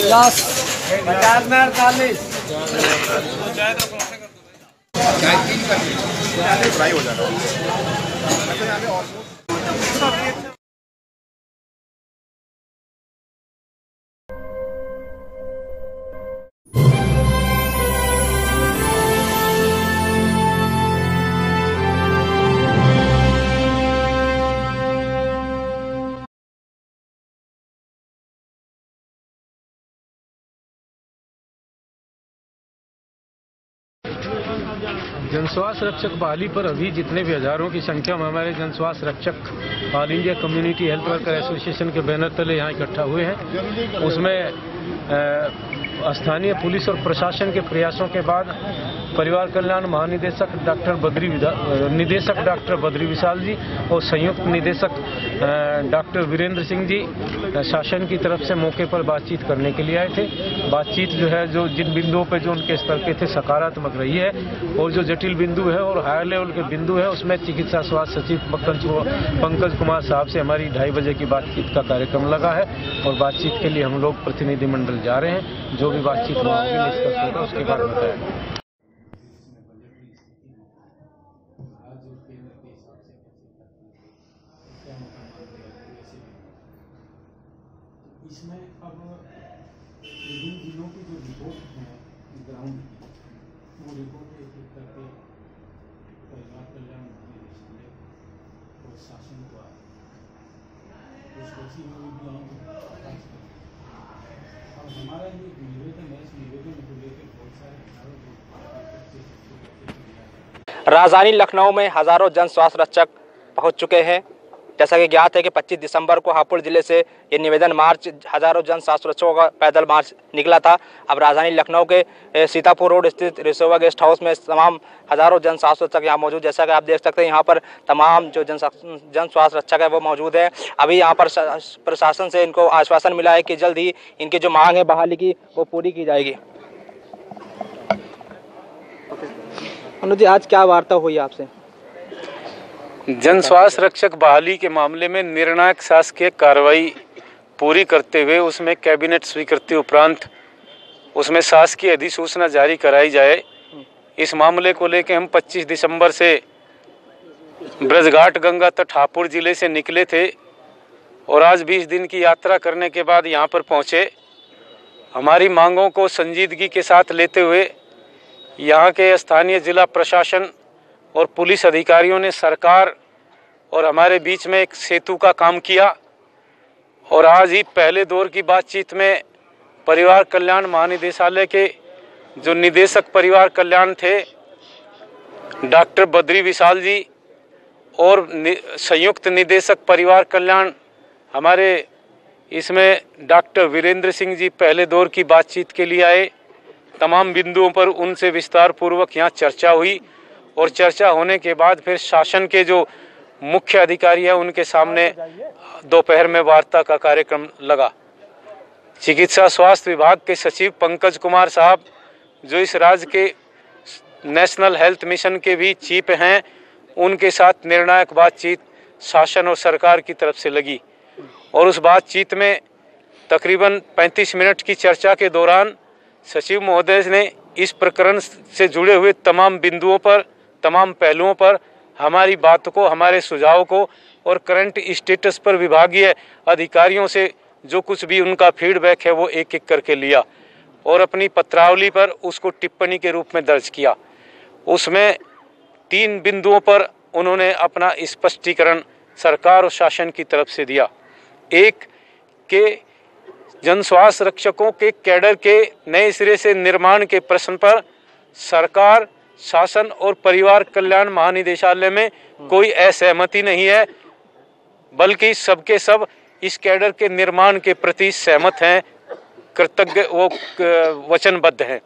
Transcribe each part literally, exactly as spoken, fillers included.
पचास पचास में अड़तालीस फ्राई हो जाता है। जनस्वास्थ्य रक्षक बहाली पर अभी जितने भी हजारों की संख्या में हमारे जनस्वास्थ्य रक्षक all India community health worker association के बैनर तले यहाँ इकट्ठा हुए हैं, उसमें स्थानीय पुलिस और प्रशासन के प्रयासों के बाद परिवार कल्याण महानिदेशक डॉक्टर बद्री निदेशक डॉक्टर बद्री विशाल जी और संयुक्त निदेशक डॉक्टर वीरेंद्र सिंह जी शासन की तरफ से मौके पर बातचीत करने के लिए आए थे। बातचीत जो है जो जिन बिंदुओं पे जो उनके स्तर के थे सकारात्मक रही है, और जो जटिल बिंदु है और हायर लेवल के बिंदु है उसमें चिकित्सा स्वास्थ्य सचिव पंकज कुमार साहब से हमारी ढाई बजे की बातचीत का कार्यक्रम लगा है, और बातचीत के लिए हम लोग प्रतिनिधिमंडल जा रहे हैं। जो भी बातचीत होगी निष्कर्ष होगा उसके बाद बताएंगे। इसमें अब विभिन्न जिलों की जो रिपोर्ट है ग्राउंड की, वो रिपोर्ट एक एक करके परिवार कल्याण महानिदेशालय और शासन को उस सूची में भी आएंगे। और हमारा ये निवेदन है, इस निवेदन को लेकर बहुत सारे राजधानी लखनऊ में हजारों जन स्वास्थ्य रक्षक पहुंच चुके हैं। जैसा कि ज्ञात है कि पच्चीस दिसंबर को हापुड़ जिले से ये निवेदन मार्च हजारों जन स्वास्थ्य रक्षकों का पैदल मार्च निकला था। अब राजधानी लखनऊ के सीतापुर रोड स्थित रिसोवा गेस्ट हाउस में तमाम हजारों जन स्वास्थ्य रक्षक यहाँ मौजूद, जैसा कि आप देख सकते हैं यहाँ पर तमाम जो जन जन स्वास्थ्य रक्षक है वो मौजूद है। अभी यहाँ पर प्रशासन से इनको आश्वासन मिला है कि जल्द ही इनकी जो मांग है बहाली की वो पूरी की जाएगी। अनुज जी, आज क्या वार्ता हुई आपसे? जन स्वास्थ्य रक्षक बहाली के मामले में निर्णायक शासकीय कार्रवाई पूरी करते हुए उसमें कैबिनेट स्वीकृति उपरांत उसमें शासकीय अधिसूचना जारी कराई जाए। इस मामले को लेकर हम पच्चीस दिसंबर से ब्रजघाट गंगा तट हापुड़ जिले से निकले थे और आज बीस दिन की यात्रा करने के बाद यहाँ पर पहुँचे। हमारी मांगों को संजीदगी के साथ लेते हुए यहाँ के स्थानीय जिला प्रशासन और पुलिस अधिकारियों ने सरकार और हमारे बीच में एक सेतु का काम किया, और आज ही पहले दौर की बातचीत में परिवार कल्याण महानिदेशालय के जो निदेशक परिवार कल्याण थे डॉक्टर बद्री विशाल जी और नि, संयुक्त निदेशक परिवार कल्याण हमारे इसमें डॉक्टर वीरेंद्र सिंह जी पहले दौर की बातचीत के लिए आए। तमाम बिंदुओं पर उनसे विस्तार पूर्वक यहाँ चर्चा हुई, और चर्चा होने के बाद फिर शासन के जो मुख्य अधिकारी हैं उनके सामने दोपहर में वार्ता का कार्यक्रम लगा। चिकित्सा स्वास्थ्य विभाग के सचिव पंकज कुमार साहब, जो इस राज्य के नेशनल हेल्थ मिशन के भी चीफ हैं, उनके साथ निर्णायक बातचीत शासन और सरकार की तरफ से लगी, और उस बातचीत में तकरीबन पैंतीस मिनट की चर्चा के दौरान सचिव महोदय ने इस प्रकरण से जुड़े हुए तमाम बिंदुओं पर, तमाम पहलुओं पर हमारी बात को, हमारे सुझाव को और करंट स्टेटस पर विभागीय अधिकारियों से जो कुछ भी उनका फीडबैक है वो एक एक करके लिया, और अपनी पत्रावली पर उसको टिप्पणी के रूप में दर्ज किया। उसमें तीन बिंदुओं पर उन्होंने अपना स्पष्टीकरण सरकार और शासन की तरफ से दिया। एक के जन स्वास्थ्य रक्षकों के कैडर के नए सिरे से निर्माण के प्रश्न पर सरकार, शासन और परिवार कल्याण महानिदेशालय में कोई असहमति नहीं है, बल्कि सबके सब इस कैडर के निर्माण के प्रति सहमत हैं, कृतज्ञ वो वचनबद्ध हैं।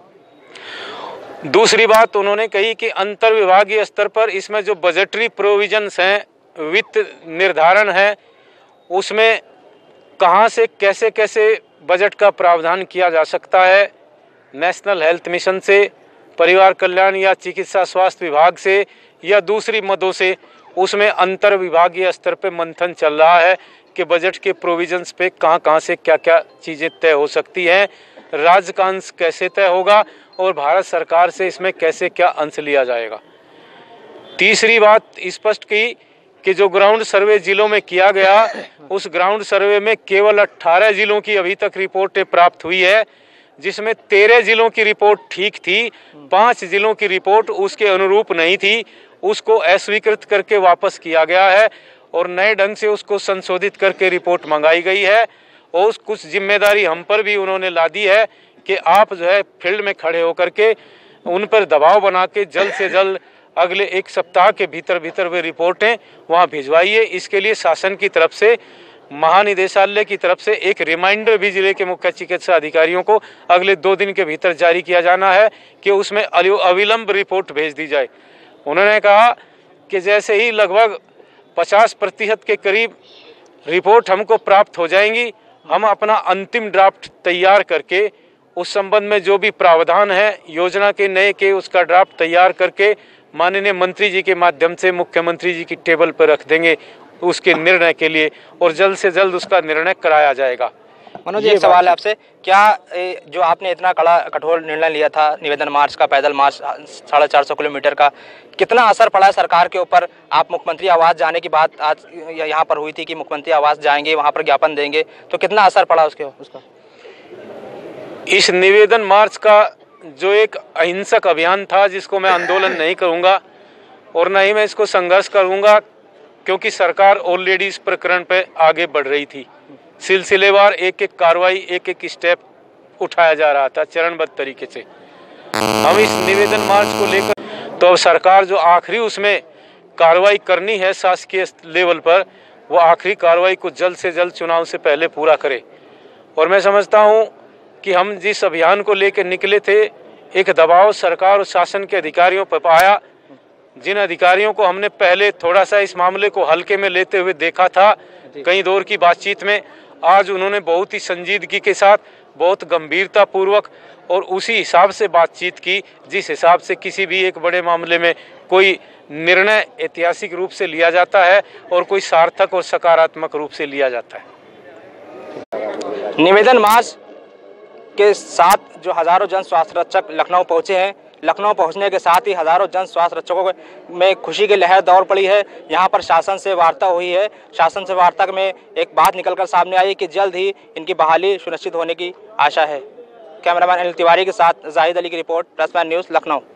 दूसरी बात उन्होंने कही कि अंतर विभागीय स्तर पर इसमें जो बजटरी प्रोविजंस हैं, वित्त निर्धारण है, उसमें कहां से कैसे कैसे बजट का प्रावधान किया जा सकता है, नेशनल हेल्थ मिशन से, परिवार कल्याण या चिकित्सा स्वास्थ्य विभाग से या दूसरी मदों से, उसमें अंतर विभागीय स्तर पर मंथन चल रहा है के बजट के प्रोविजंस पे कहां कहां से क्या क्या चीज़ें तय हो सकती हैं, राज्य का अंश कैसे तय होगा और भारत सरकार से इसमें कैसे क्या अंश लिया जाएगा। तीसरी बात स्पष्ट की कि जो ग्राउंड सर्वे जिलों में किया गया, उस ग्राउंड सर्वे में केवल अठारह जिलों की अभी तक रिपोर्टें प्राप्त हुई है, जिसमें तेरह जिलों की रिपोर्ट ठीक थी, पांच जिलों की रिपोर्ट उसके अनुरूप नहीं थी, उसको अस्वीकृत करके वापस किया गया है और नए ढंग से उसको संशोधित करके रिपोर्ट मंगाई गई है। और कुछ जिम्मेदारी हम पर भी उन्होंने लादी है कि आप जो है फील्ड में खड़े होकर के उन पर दबाव बना के जल्द से जल्द अगले एक सप्ताह के भीतर भीतर वे रिपोर्टें वहां भिजवाइए। इसके लिए शासन की तरफ से, महानिदेशालय की तरफ से एक रिमाइंडर भी जिले के मुख्य चिकित्सा अधिकारियों को अगले दो दिन के भीतर जारी किया जाना है कि उसमें अविलंब रिपोर्ट भेज दी जाए। उन्होंने कहा कि जैसे ही लगभग पचास प्रतिशत के करीब रिपोर्ट हमको प्राप्त हो जाएंगी, हम अपना अंतिम ड्राफ्ट तैयार करके उस संबंध में जो भी प्रावधान है योजना के नए के, उसका ड्राफ्ट तैयार करके माननीय मंत्री जी के माध्यम से मुख्यमंत्री जी की टेबल पर रख देंगे उसके निर्णय के लिए, और जल्द से जल्द उसका निर्णय कराया जाएगा। मनोज जी, एक सवाल है आपसे, क्या जो आपने इतना कड़ा कठोर निर्णय लिया था निवेदन मार्च का, पैदल मार्च साढ़े चार सौ किलोमीटर का, कितना असर पड़ा है सरकार के ऊपर? आप मुख्यमंत्री आवास जाने की बात आज यहाँ पर हुई थी कि मुख्यमंत्री आवास जाएंगे, वहाँ पर ज्ञापन देंगे, तो कितना असर पड़ा उसके उसका? इस निवेदन मार्च का जो एक अहिंसक अभियान था, जिसको मैं आंदोलन नहीं करूँगा और न ही मैं इसको संघर्ष करूँगा, क्योंकि सरकार ऑलरेडी इस प्रकरण पे आगे बढ़ रही थी, सिलसिलेवार एक एक कार्रवाई, एक एक स्टेप उठाया जा रहा था चरणबद्ध तरीके से। हम इस निवेदन मार्च को लेकर तो अब सरकार जो आखिरी उसमें कार्रवाई करनी है शासकीय लेवल पर, वो आखिरी कार्रवाई को जल्द से जल्द चुनाव से पहले पूरा करे। और मैं समझता हूँ कि हम जिस अभियान को लेकर निकले थे, एक दबाव सरकार और शासन के अधिकारियों पर पाया, जिन अधिकारियों को हमने पहले थोड़ा सा इस मामले को हल्के में लेते हुए देखा था कई दौर की बातचीत में, आज उन्होंने बहुत ही संजीदगी के साथ, बहुत गंभीरता पूर्वक और उसी हिसाब से बातचीत की जिस हिसाब से किसी भी एक बड़े मामले में कोई निर्णय ऐतिहासिक रूप से लिया जाता है और कोई सार्थक और सकारात्मक रूप से लिया जाता है। निवेदन मार्च के साथ जो हजारों जन स्वास्थ्य रक्षक लखनऊ पहुंचे हैं, लखनऊ पहुंचने के साथ ही हजारों जन स्वास्थ्य रक्षकों में खुशी की लहर दौड़ पड़ी है। यहां पर शासन से वार्ता हुई है, शासन से वार्ता में एक बात निकलकर सामने आई कि जल्द ही इनकी बहाली सुनिश्चित होने की आशा है। कैमरामैन अनिल तिवारी के साथ जाहिद अली की रिपोर्ट, प्रेसमैन न्यूज़, लखनऊ।